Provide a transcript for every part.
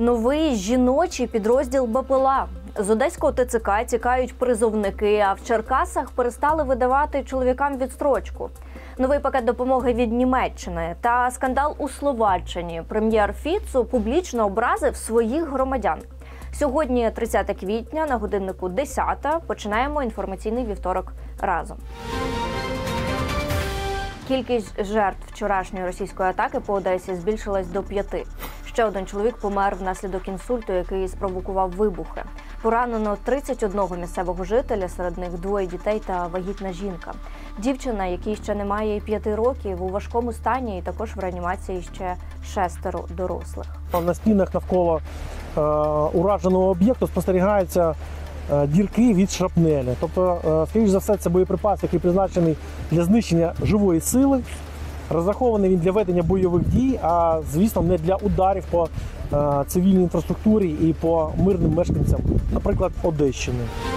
Новий жіночий підрозділ БПЛА. З одеського ТЦК тікають призовники, а в Черкасах перестали видавати чоловікам відстрочку. Новий пакет допомоги від Німеччини та скандал у Словаччині. Прем'єр Фіцо публічно образив своїх громадян. Сьогодні 30 квітня, на годиннику 10-та. Починаємо інформаційний вівторок разом. Кількість жертв вчорашньої російської атаки по Одесі збільшилась до 5. Ще один чоловік помер внаслідок інсульту, який спровокував вибухи. Поранено 31 місцевого жителя, серед них 2 дітей та вагітна жінка. Дівчина, якій ще немає і 5 років, у важкому стані, і також в реанімації ще 6 дорослих. На стінах навколо ураженого об'єкту спостерігаються дірки від шрапнелі. Тобто, скоріш за все, це боєприпас, який призначений для знищення живої сили. Розрахований він для ведення бойових дій, а, звісно, не для ударів по цивільній інфраструктурі і по мирним мешканцям, наприклад, Одещини.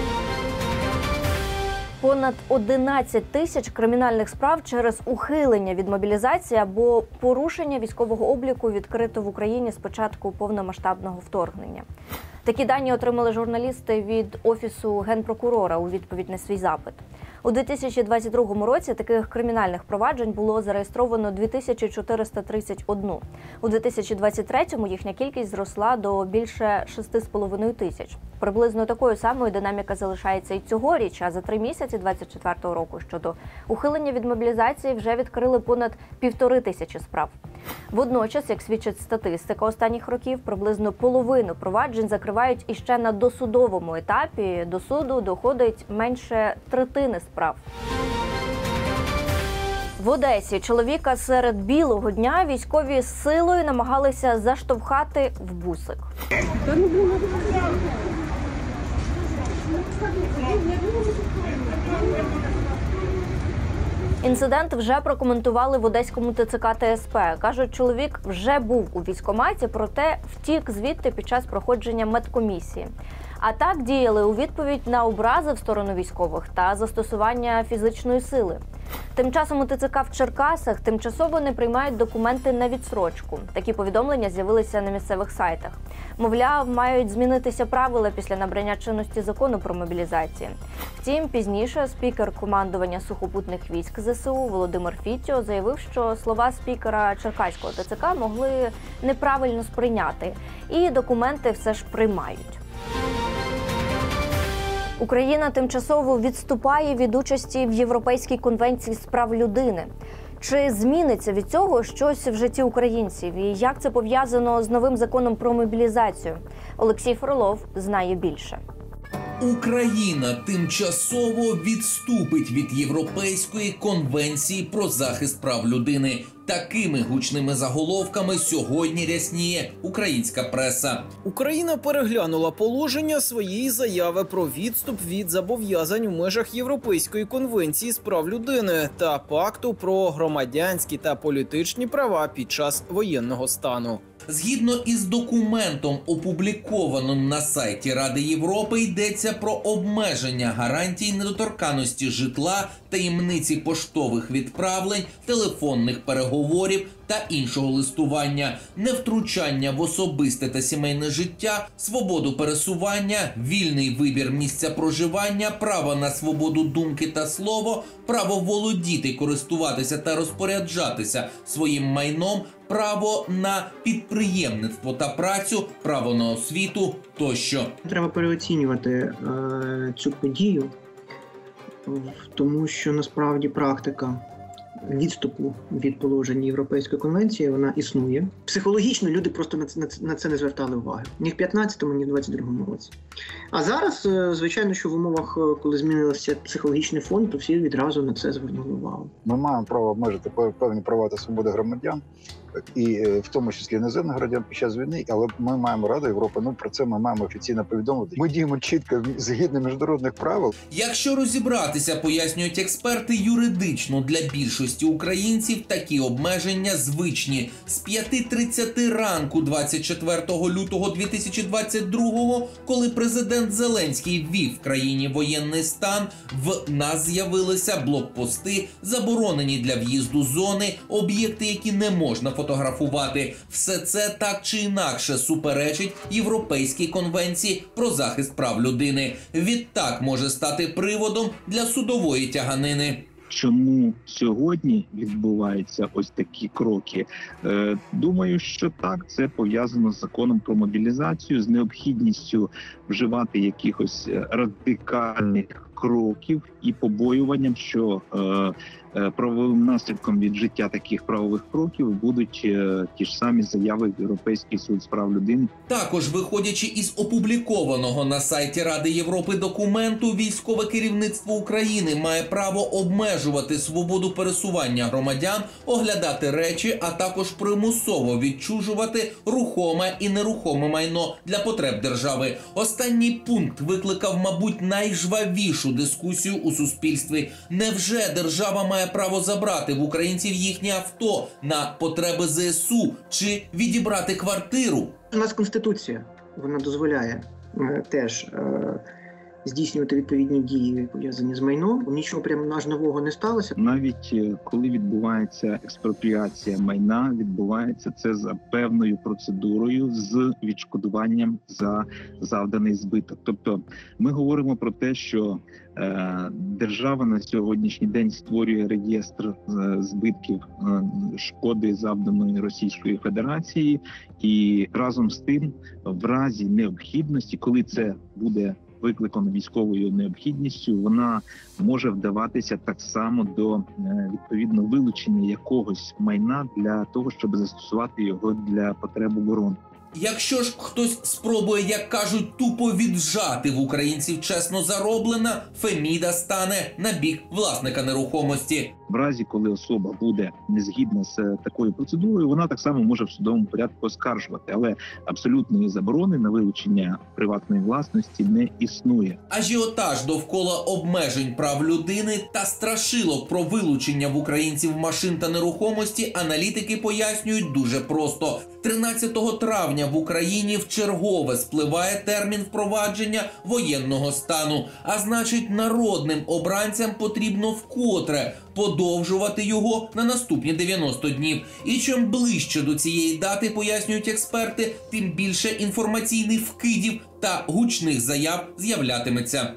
Понад 11 тисяч кримінальних справ через ухилення від мобілізації або порушення військового обліку відкрито в Україні з початку повномасштабного вторгнення. Такі дані отримали журналісти від Офісу Генпрокурора у відповідь на свій запит. У 2022 році таких кримінальних проваджень було зареєстровано 2431. У 2023-му їхня кількість зросла до більше 6,5 тисяч. Приблизно такою самою динаміка залишається і цьогоріч, а за 3 місяці 2024 року щодо ухилення від мобілізації вже відкрили понад 1500 справ. Водночас, як свідчить статистика останніх років, приблизно половину проваджень закривають іще на досудовому етапі. До суду доходить менше третини справ. В Одесі чоловіка серед білого дня військові силою намагалися заштовхати в бусик. Інцидент вже прокоментували в Одеському ТЦК та СП. Кажуть, чоловік вже був у військкоматі, проте втік звідти під час проходження медкомісії. А так діяли у відповідь на образи в сторону військових та застосування фізичної сили. Тим часом у ТЦК в Черкасах тимчасово не приймають документи на відстрочку. Такі повідомлення з'явилися на місцевих сайтах. Мовляв, мають змінитися правила після набрання чинності закону про мобілізацію. Втім, пізніше спікер командування сухопутних військ ЗСУ Володимир Фіцо заявив, що слова спікера Черкаського ТЦК могли неправильно сприйняти, і документи все ж приймають. Україна тимчасово відступає від участі в Європейській конвенції з прав людини. Чи зміниться від цього щось в житті українців? І як це пов'язано з новим законом про мобілізацію? Олексій Фролов знає більше. Україна тимчасово відступить від Європейської конвенції про захист прав людини. Такими гучними заголовками сьогодні рясніє українська преса. Україна переглянула положення своєї заяви про відступ від зобов'язань у межах Європейської конвенції з прав людини та пакту про громадянські та політичні права під час воєнного стану. Згідно із документом, опублікованим на сайті Ради Європи, йдеться про обмеження гарантій недоторканності житла, таємниці поштових відправлень, телефонних переговорів та іншого листування, невтручання в особисте та сімейне життя, свободу пересування, вільний вибір місця проживання, право на свободу думки та слова, право володіти, користуватися та розпоряджатися своїм майном, право на підприємництво та працю, право на освіту тощо. Треба переоцінювати цю подію, тому що насправді практика відступу від положень Європейської конвенції, вона існує. Психологічно люди просто на це не звертали уваги. Ні в 15-му, ні в 22-му році. А зараз, звичайно, що в умовах, коли змінився психологічний фон, то всі відразу на це звернули увагу. Ми маємо право обмежити певні права та свободи громадян, і в тому числі іноземних громадян під час війни, але ми маємо Раду Європи, про це ми маємо офіційно повідомити. Ми діємо чітко згідно міжнародних правил. Якщо розібратися, пояснюють експерти, юридично для більшості українців такі обмеження звичні. З 5:30 ранку 24 лютого 2022-го, коли президент Зеленський ввів в країні воєнний стан, в нас з'явилися блокпости, заборонені для в'їзду зони, об'єкти, які не можна фотографувати фотографувати. Все це так чи інакше суперечить Європейській конвенції про захист прав людини. Відтак може стати приводом для судової тяганини. Чому сьогодні відбуваються ось такі кроки? Думаю, що так, це пов'язано з законом про мобілізацію, з необхідністю вживати якихось радикальних кроків і побоюванням, що правовим наслідком від вжиття таких правових кроків будуть ті ж самі заяви в Європейський суд з прав людини. Також, виходячи із опублікованого на сайті Ради Європи документу, військове керівництво України має право обмежувати свободу пересування громадян, оглядати речі, а також примусово відчужувати рухоме і нерухоме майно для потреб держави. Останній пункт викликав, мабуть, найжвавішу дискусію у суспільстві. Невже держава має право забрати в українців їхні авто на потреби ЗСУ чи відібрати квартиру? У нас Конституція, вона дозволяє теж здійснювати відповідні дії, пов'язані з майном. Нічого прямо аж нового не сталося. Навіть коли відбувається експропріація майна, відбувається це за певною процедурою з відшкодуванням за завданий збиток. Тобто ми говоримо про те, що держава на сьогоднішній день створює реєстр збитків шкоди, завданої Російської Федерації, і разом з тим, в разі необхідності, коли це буде викликано військовою необхідністю, вона може вдаватися так само до відповідно вилучення якогось майна для того, щоб застосувати його для потреб оборони. Якщо ж хтось спробує, як кажуть, тупо віджати в українців чесно зароблена, Феміда стане на бік власника нерухомості. В разі, коли особа буде не згідна з такою процедурою, вона так само може в судовому порядку оскаржувати. Але абсолютної заборони на вилучення приватної власності не існує. Ажіотаж довкола обмежень прав людини та страшилок про вилучення в українців машин та нерухомості аналітики пояснюють дуже просто. 13 травня в Україні вчергове спливає термін впровадження воєнного стану. А значить, народним обранцям потрібно вкотре подовжувати його на наступні 90 днів. І чим ближче до цієї дати, пояснюють експерти, тим більше інформаційних вкидів та гучних заяв з'являтиметься.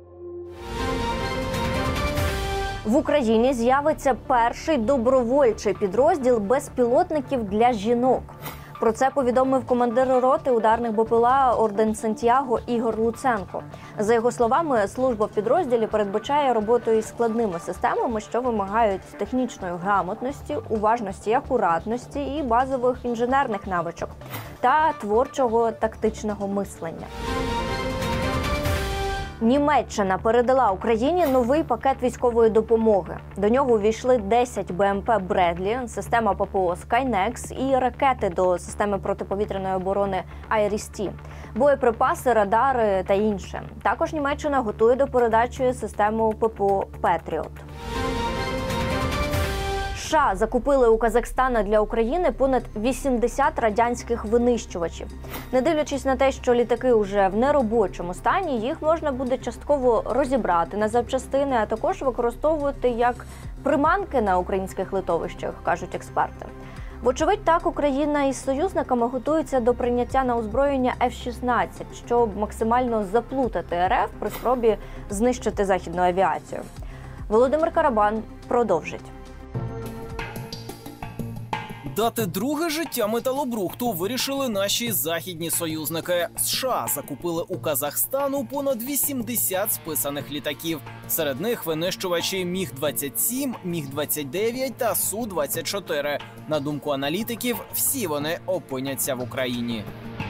В Україні з'явиться перший добровольчий підрозділ безпілотників для жінок. Про це повідомив командир роти ударних БПЛА Орден Сантьяго Ігор Луценко. За його словами, служба в підрозділі передбачає роботу із складними системами, що вимагають технічної грамотності, уважності, акуратності і базових інженерних навичок та творчого тактичного мислення. Німеччина передала Україні новий пакет військової допомоги. До нього увійшли 10 БМП «Бредлі», система ППО «Скайнекс» і ракети до системи протиповітряної оборони «Айріс-Ті», боєприпаси, радари та інше. Також Німеччина готує до передачі систему ППО «Петріот». США закупили у Казахстана для України понад 80 радянських винищувачів. Не дивлячись на те, що літаки вже в неробочому стані, їх можна буде частково розібрати на запчастини, а також використовувати як приманки на українських литовищах, кажуть експерти. Вочевидь, так Україна із союзниками готується до прийняття на озброєння F-16, щоб максимально заплутати РФ при спробі знищити західну авіацію. Володимир Карабан продовжить. Дати друге життя металобрухту вирішили наші західні союзники. США закупили у Казахстану понад 80 списаних літаків. Серед них винищувачі Міг-27, Міг-29 та Су-24. На думку аналітиків, всі вони опиняться в Україні.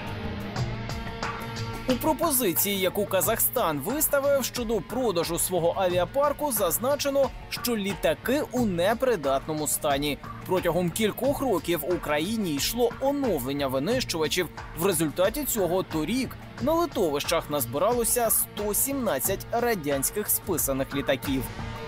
У пропозиції, яку Казахстан виставив щодо продажу свого авіапарку, зазначено, що літаки у непридатному стані. Протягом кількох років в Україні йшло оновлення винищувачів. В результаті цього торік на литовищах назбиралося 117 радянських списаних літаків.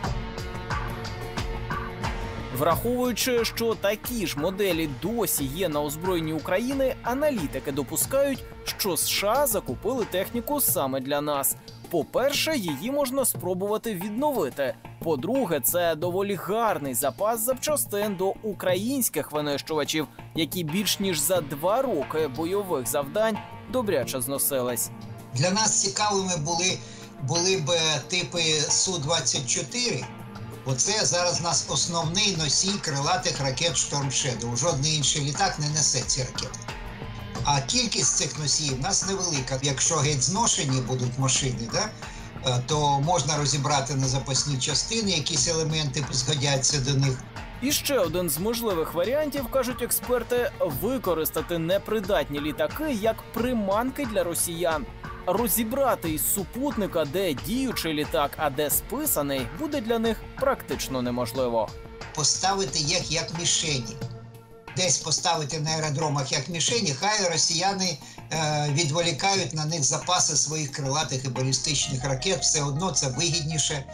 Враховуючи, що такі ж моделі досі є на озброєнні України, аналітики допускають, що США закупили техніку саме для нас. По-перше, її можна спробувати відновити. По-друге, це доволі гарний запас запчастин до українських винищувачів. які більш ніж за 2 роки бойових завдань добряче зносились. Для нас цікавими були б типи Су-24. Оце зараз у нас основний носій крилатих ракет Storm Shadow. Жодний інший літак не несе ці ракети. А кількість цих носіїв у нас невелика. Якщо геть зношені будуть машини, то можна розібрати на запасні частини, якісь елементи згодяться до них. І ще один з можливих варіантів, кажуть експерти, використати непридатні літаки як приманки для росіян. Розібрати із супутника, де діючий літак, а де списаний, буде для них практично неможливо. Поставити їх як мішені. Десь поставити на аеродромах як мішені, хай росіяни відволікають на них запаси своїх крилатих і балістичних ракет. Все одно це вигідніше.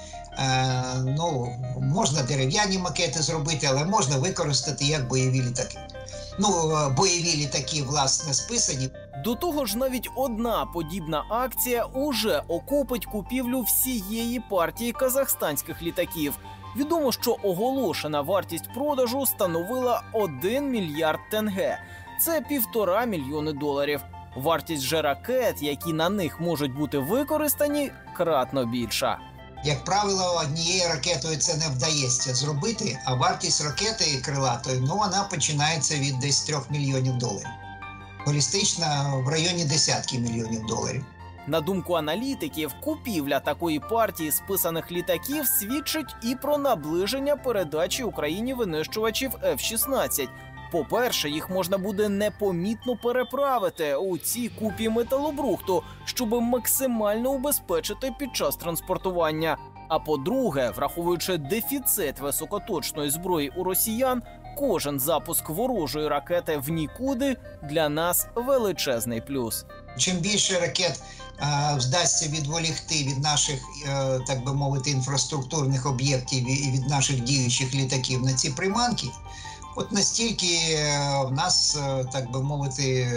Можна дерев'яні макети зробити, але можна використати як бойові літаки. Бойові літаки, власне, списані. До того ж, навіть одна подібна акція уже окупить купівлю всієї партії казахстанських літаків. Відомо, що оголошена вартість продажу становила 1 мільярд тенге. Це $1,5 мільйони. Вартість же ракет, які на них можуть бути використані, кратно більша. Як правило, однією ракетою це не вдається зробити, а вартість ракети крилатої, вона починається від десь $3 мільйонів. Балістична в районі десятки мільйонів доларів. На думку аналітиків, купівля такої партії списаних літаків свідчить і про наближення передачі Україні винищувачів F-16. По-перше, їх можна буде непомітно переправити у цій купі металобрухту, щоб максимально убезпечити під час транспортування. А по-друге, враховуючи дефіцит високоточної зброї у росіян, кожен запуск ворожої ракети в нікуди для нас величезний плюс. Чим більше ракет вдасться відволікти від наших, так би мовити, інфраструктурних об'єктів і від наших діючих літаків на ці приманки, от настільки в нас, так би мовити,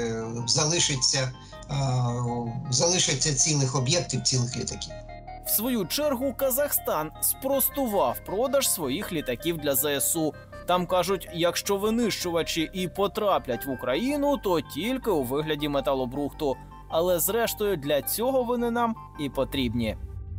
залишиться цілих об'єктів, цілих літаків. В свою чергу Казахстан спростував продаж своїх літаків для ЗСУ. Там кажуть, якщо винищувачі і потраплять в Україну, то тільки у вигляді металобрухту. Але зрештою для цього вони нам і потрібні.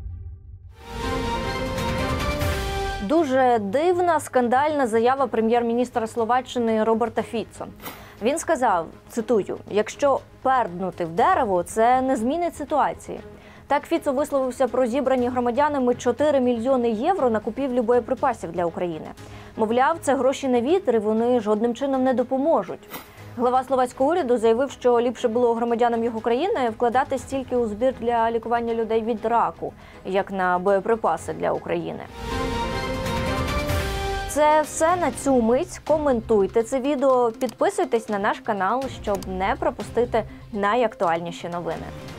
Дуже дивна, скандальна заява прем'єр-міністра Словаччини Роберта Фіцо. Він сказав, цитую, «Якщо перднути в дерево, це не змінить ситуації». Так Фіцо висловився про зібрані громадянами 4 мільйони євро на купівлю боєприпасів для України. Мовляв, це гроші на вітер, і вони жодним чином не допоможуть. Глава словацького уряду заявив, що ліпше було громадянам його країни вкладати стільки у збір для лікування людей від раку, як на боєприпаси для України. Це все на цю мить. Коментуйте це відео, підписуйтесь на наш канал, щоб не пропустити найактуальніші новини.